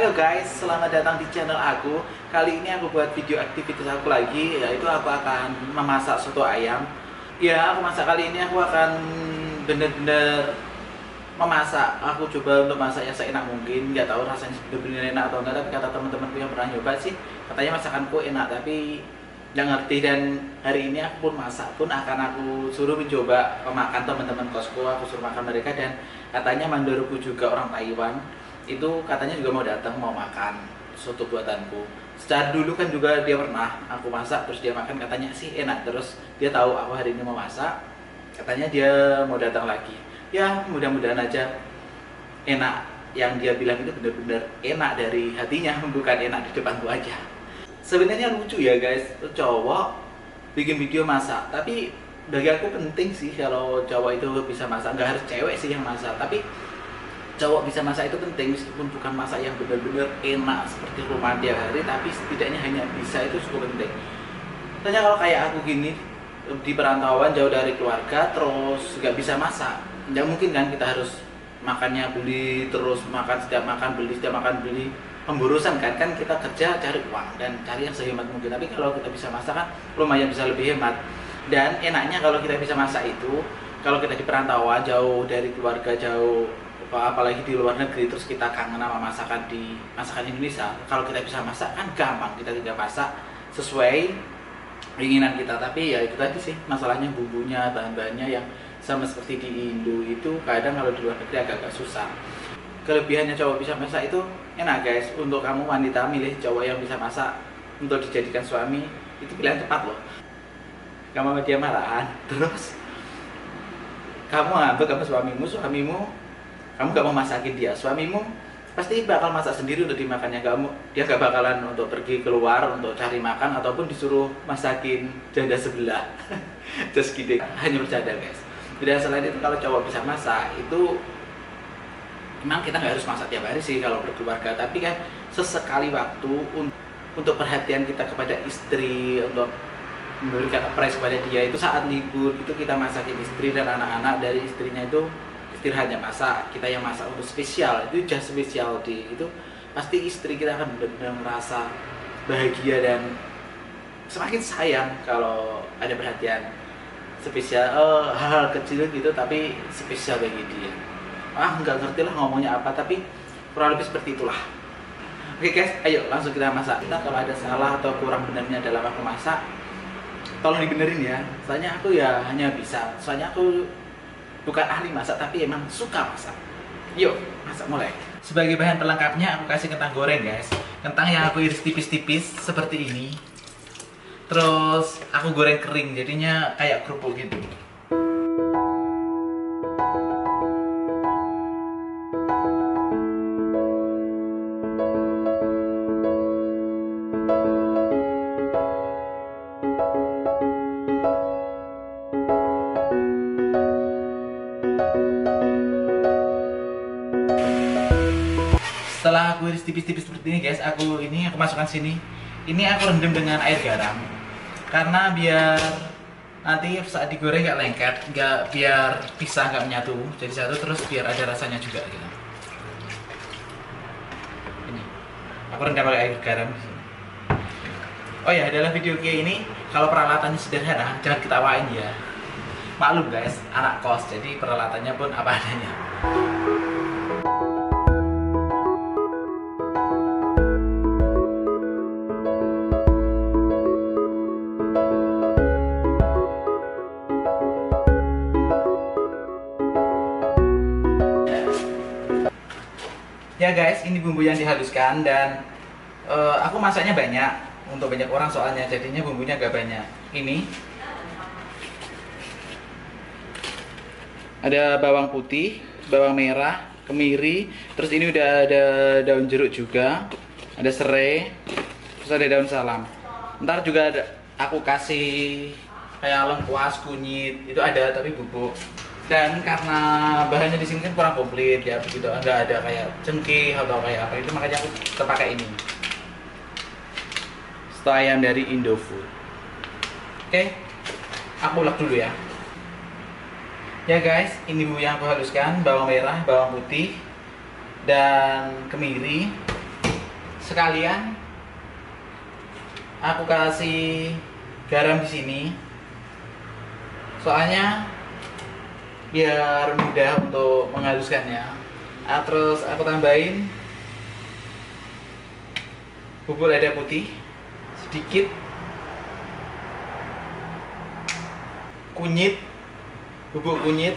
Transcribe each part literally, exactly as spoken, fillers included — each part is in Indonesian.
Halo guys, selamat datang di channel aku. Kali ini aku buat video aktivitas aku lagi, yaitu aku akan memasak soto ayam. Ya, aku masak kali ini aku akan bener-bener memasak. Aku coba untuk masak yang seenak mungkin. Nggak tahu rasanya bener-bener enak atau enggak, tapi kata teman-temanku yang pernah nyoba sih, katanya masakanku enak, tapi nggak ngerti. Dan hari ini aku pun masak pun akan aku suruh mencoba memakan teman-teman kosku. Aku suruh makan mereka, dan katanya mandorku juga orang Taiwan itu katanya juga mau datang mau makan soto buatanku. Secara dulu kan juga dia pernah aku masak terus dia makan, katanya sih enak, terus dia tahu aku hari ini mau masak, katanya dia mau datang lagi. Ya mudah-mudahan aja enak, yang dia bilang itu benar-benar enak dari hatinya, bukan enak di depanku aja. Sebenarnya lucu ya guys, cowok bikin video masak, tapi bagi aku penting sih kalau cowok itu bisa masak. Nggak harus cewek sih yang masak, tapi cowok bisa masak itu penting, meskipun bukan masak yang benar-benar enak seperti rumah tiap hari, tapi setidaknya hanya bisa, itu cukup penting. Tanya kalau kayak aku gini di perantauan jauh dari keluarga terus nggak bisa masak, nggak mungkin kan kita harus makannya beli terus, makan setiap makan beli setiap makan beli, pemborusan kan kan kita kerja cari uang dan cari yang sehemat mungkin. Tapi kalau kita bisa masak kan lumayan bisa lebih hemat. Dan enaknya kalau kita bisa masak itu kalau kita di perantauan jauh dari keluarga, jauh apalagi di luar negeri, terus kita kangen sama masakan di masakan Indonesia. Kalau kita bisa masak kan gampang, kita tinggal masak sesuai keinginan kita. Tapi ya itu tadi sih masalahnya, bumbunya, bahan-bahannya yang sama seperti di Indo itu kadang kalau di luar negeri agak-agak susah. Kelebihannya cowok bisa masak itu enak guys. Untuk kamu wanita milih cowok yang bisa masak untuk dijadikan suami, itu pilihan tepat loh. Kamu sama dia marahan terus kamu ngambek sama suamimu, suamimu kamu gak mau masakin dia, suamimu pasti bakal masak sendiri untuk dimakannya. Kamu, dia gak bakalan untuk pergi keluar untuk cari makan ataupun disuruh masakin janda sebelah. Just kidding, hanya bercanda guys. Dan selain itu kalau cowok bisa masak itu memang kita nggak harus masak tiap hari sih kalau berkeluarga, tapi kan sesekali waktu untuk perhatian kita kepada istri, untuk memberikan appreciasi kepada dia, itu saat libur itu kita masakin istri dan anak-anak dari istrinya itu istirahatnya masak, kita yang masak untuk spesial, itu just spesial di itu pasti istri kita akan benar-benar merasa bahagia dan semakin sayang kalau ada perhatian spesial, oh, hal-hal kecil gitu tapi spesial bagi dia. Ah nggak ngerti lah ngomongnya apa, tapi kurang lebih seperti itulah. Oke guys, ayo langsung kita masak. Kita kalau ada salah atau kurang benarnya dalam aku masak, tolong dibenerin ya. Soalnya aku ya hanya bisa, soalnya aku bukan ahli masak tapi emang suka masak. Yuk, masak mulai. Sebagai bahan pelengkapnya aku kasih kentang goreng guys. Kentang yang aku iris tipis-tipis seperti ini. Terus aku goreng kering, jadinya kayak kerupuk gitu. Setelah aku iris tipis-tipis seperti ini guys, aku ini aku masukkan sini. Ini aku rendam dengan air garam karena biar nanti saat digoreng nggak lengket, nggak, biar pisah nggak menyatu jadi satu, terus biar ada rasanya juga gitu. Ini aku rendam pakai air garam di sini. Oh ya, dalam video kayak ini kalau peralatannya sederhana jangan ketawain ya. Maklum guys, anak kos, jadi peralatannya pun apa adanya. Ya guys, ini bumbu yang dihaluskan, dan uh, aku masaknya banyak untuk banyak orang soalnya, jadinya bumbunya agak banyak. Ini ada bawang putih, bawang merah, kemiri, terus ini udah ada daun jeruk juga, ada serai, terus ada daun salam. Ntar juga ada, aku kasih kayak lengkuas, kunyit, itu ada tapi bubuk. Dan karena bahannya di sini kan kurang komplit ya, begitu, nggak ada kayak cengkeh atau kayak apa itu, makanya aku terpakai ini stok ayam dari Indofood. Oke, aku ulek dulu ya. Ya guys, ini bumbu yang aku haluskan, bawang merah, bawang putih, dan kemiri. sekalian aku kasih garam di sini. Soalnya biar mudah untuk menghaluskannya. Nah, terus aku tambahin bubuk lada putih sedikit, kunyit, bubuk kunyit.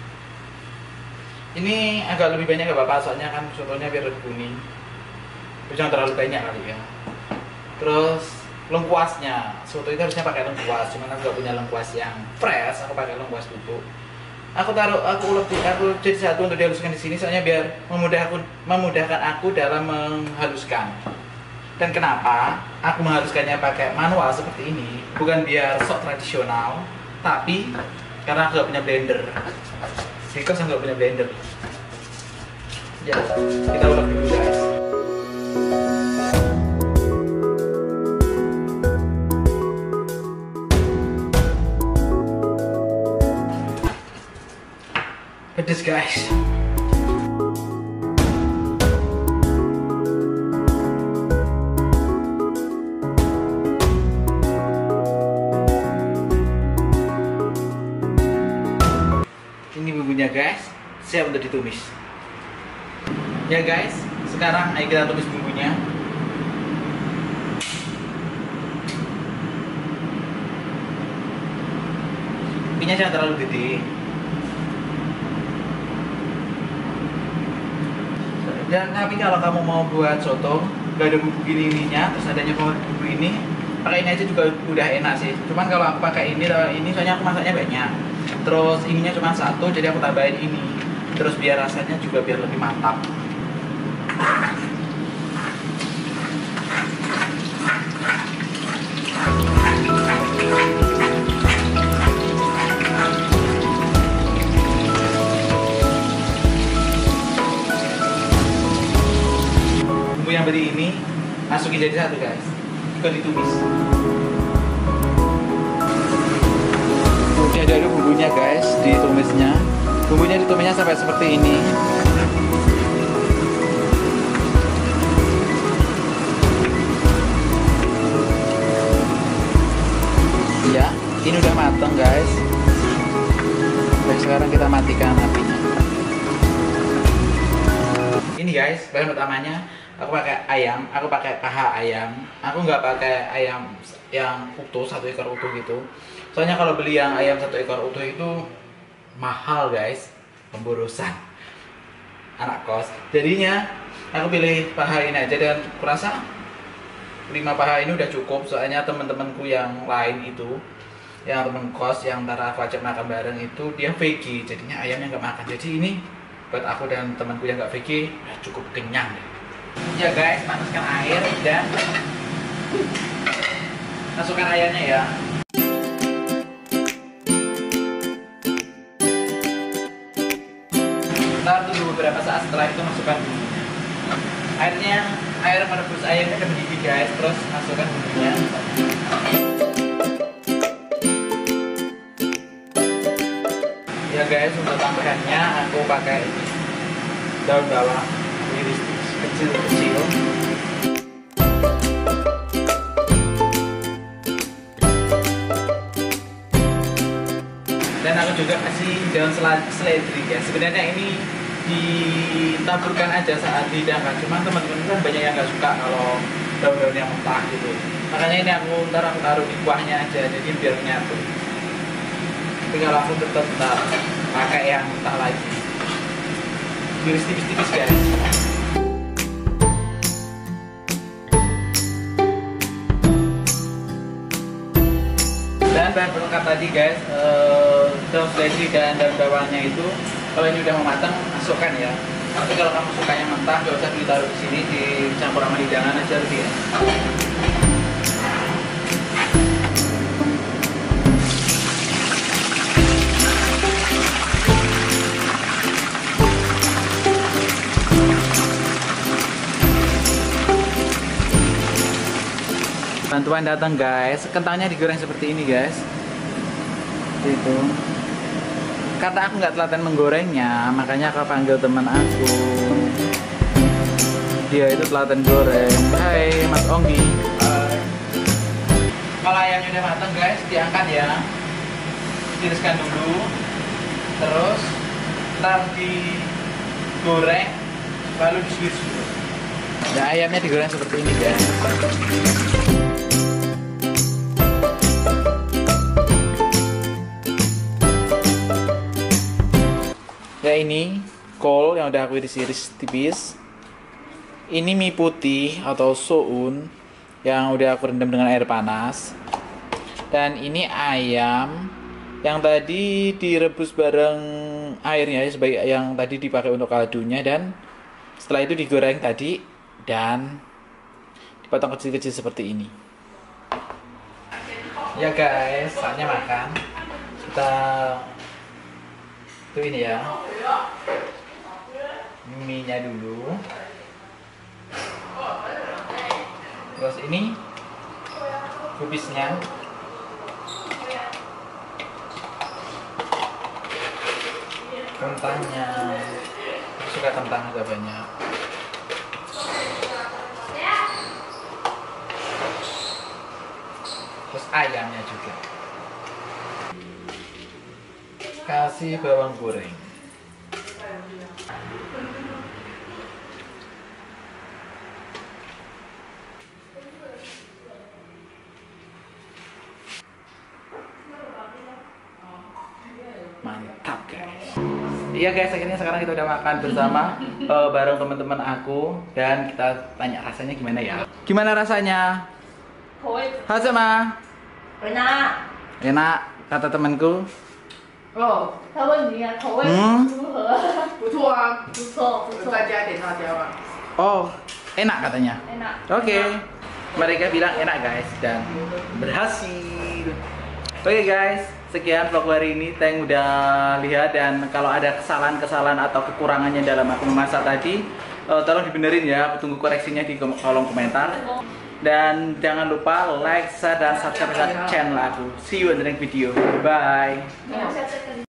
Ini agak lebih banyak gak apa-apa, soalnya kan sotonya biar lebih kuning. Terus jangan terlalu banyak kali ya. Terus lengkuasnya, soto itu harusnya pakai lengkuas, cuman aku gak punya lengkuas yang fresh, aku pakai lengkuas bubuk. Aku taruh, aku ulek, aku jadi satu untuk dihaluskan di sini, soalnya biar memudahkan, memudahkan aku dalam menghaluskan. Dan kenapa aku menghaluskannya pakai manual seperti ini? Bukan biar sok tradisional, tapi karena aku gak punya blender. Because aku gak punya blender. Ya, kita ulek dulu guys. Pedes guys. Ini bumbunya guys, siap untuk ditumis. Ya guys, sekarang ayo kita tumis bumbunya. Minyak jangan terlalu gede. Dan tapi kalau kamu mau buat soto gak ada bumbu gini-gininya, terus adanya bumbu ini, pakai ini aja juga udah enak sih. Cuman kalau aku pakai ini, ini soalnya aku masaknya banyak. Terus ininya cuma satu, jadi aku tambahin ini. Terus biar rasanya juga biar lebih mantap. Bumbu yang beri ini masukin jadi satu guys, juga ditumis. Udah ada bumbunya guys, ditumisnya. Bumbunya ditumisnya sampai seperti ini. Ya, ini udah matang guys. Dan sekarang kita matikan apinya. Ini guys, bahan utamanya aku pakai ayam, aku pakai paha ayam. Aku nggak pakai ayam yang utuh, satu ekor utuh gitu. Soalnya kalau beli yang ayam satu ekor utuh itu mahal guys, pemborosan anak kos. Jadinya aku pilih paha ini aja, dan kurasa lima paha ini udah cukup. Soalnya teman-temanku yang lain itu, yang temen kos yang antara aku ajak makan bareng itu dia veggie, jadinya ayamnya nggak makan. Jadi ini buat aku dan temanku yang nggak veggie udah cukup kenyang. Ya guys, panaskan air dan masukkan ayamnya ya. Ntar tunggu beberapa saat, setelah itu masukkan bumbunya. Airnya, air merebus ayamnya udah mendidih guys, terus masukkan bumbunya. Ya guys, untuk tambahannya aku pakai daun bawang iris kecil-kecil. Dan aku juga kasih daun seledri ya. Sebenarnya ini ditaburkan aja saat dihidangkan, cuman teman-teman kan banyak yang nggak suka kalau daun-daun yang mentah gitu. Makanya ini aku ntar aku taruh di kuahnya aja, jadi biar menyatu. Tapi kalau aku tetap ntar pakai yang mentah lagi. Iris tipis-tipis guys. Dan bahan pelengkap tadi guys, eh, daun seledri dan daun bawangnya itu kalau ini udah mau matang masukkan ya. Tapi kalau kamu sukanya mentah gak usah ditaruh di sini, dicampur sama hidangan aja lebih ya. Bantuan datang guys, kentangnya digoreng seperti ini guys. Itu. Kata aku nggak telaten menggorengnya, makanya aku panggil teman aku. Dia itu telaten goreng. Hai Mas Onggi. Hai. Kalau ayamnya udah matang guys, diangkat ya. Tiriskan dulu. Terus ntar digoreng, lalu disuir-suir. Nah, ayamnya digoreng seperti ini guys. Ya ini kol yang udah aku iris-iris tipis. Ini mie putih atau soun yang udah aku rendam dengan air panas. Dan ini ayam yang tadi direbus bareng airnya sebagai yang tadi dipakai untuk kaldunya, dan setelah itu digoreng tadi dan dipotong kecil-kecil seperti ini. Ya guys, saatnya makan. Kita itu ini ya, mie-nya dulu, terus ini kubisnya, kentangnya, aku suka kentang agak banyak, terus ayamnya juga. Kasih bawang goreng. Mantap guys. Iya guys, akhirnya sekarang kita udah makan bersama uh, bareng teman-teman aku, dan kita tanya rasanya gimana ya. Gimana rasanya? Hasema? Enak. Enak kata temanku. 哦，他问你啊，口味嗯如何？ 不错啊， 不错，不错。 再加点辣椒啊。 Oh, enak katanya. Enak. Oke, mereka bilang enak guys, dan berhasil. Oke guys, sekian vlog hari ini. Thank udah lihat, dan kalau ada kesalahan-kesalahan atau kekurangannya dalam aku memasak tadi, uh, tolong dibenerin ya. Aku tunggu koreksinya di kolom komentar. Dan jangan lupa like, share, dan subscribe channel aku. See you in the next video. Bye.